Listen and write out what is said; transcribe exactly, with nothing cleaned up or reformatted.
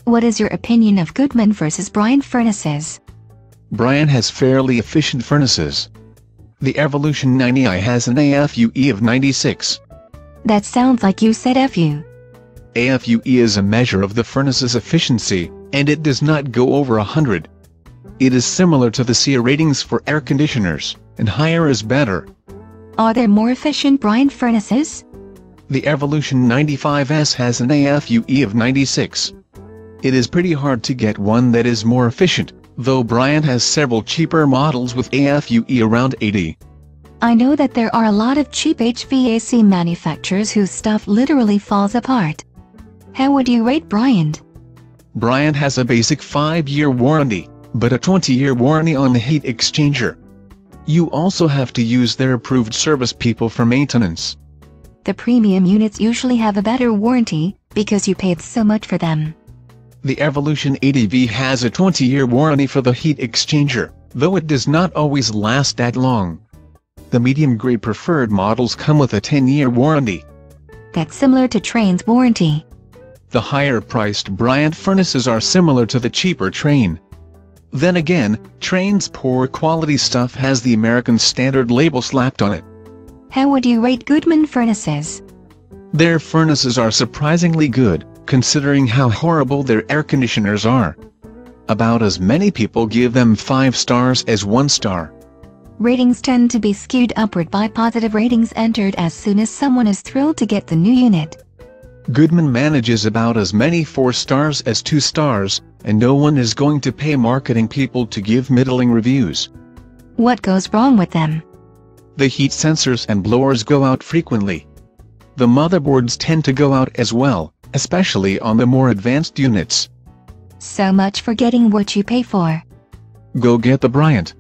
What is your opinion of Goodman versus Bryant furnaces? Bryant has fairly efficient furnaces. The Evolution ninety i has an A F U E of ninety-six. That sounds like you said F U. A F U E is a measure of the furnace's efficiency, and it does not go over one hundred. It is similar to the S E A ratings for air conditioners, and higher is better. Are there more efficient Bryant furnaces? The Evolution ninety-five S has an A F U E of ninety-six. It is pretty hard to get one that is more efficient, though Bryant has several cheaper models with A F U E around eighty. I know that there are a lot of cheap H V A C manufacturers whose stuff literally falls apart. How would you rate Bryant? Bryant has a basic five year warranty, but a twenty year warranty on the heat exchanger. You also have to use their approved service people for maintenance. The premium units usually have a better warranty, because you paid so much for them. The Evolution eighty V has a twenty year warranty for the heat exchanger, though it does not always last that long. The medium-grade preferred models come with a ten year warranty. That's similar to Trane's warranty. The higher-priced Bryant furnaces are similar to the cheaper Trane. Then again, Trane's poor quality stuff has the American Standard label slapped on it. How would you rate Goodman furnaces? Their furnaces are surprisingly good, considering how horrible their air conditioners are. About as many people give them five stars as one star. Ratings tend to be skewed upward by positive ratings entered as soon as someone is thrilled to get the new unit. Goodman manages about as many four stars as two stars, and no one is going to pay marketing people to give middling reviews. What goes wrong with them? The heat sensors and blowers go out frequently. The motherboards tend to go out as well, especially on the more advanced units. So much for getting what you pay for. Go get the Bryant.